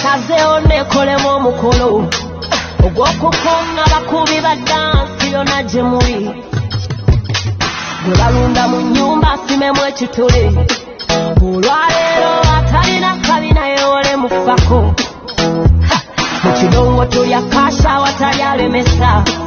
Nkazeo nekolemu omukolo ogw'okukunga bakubi ba dansi yonna gye muli gwe balunda mu nnyumba asimemu ekitole olwaleero atalina kabina yeewole mufako mu kidongo tulya kasha awatali alemesa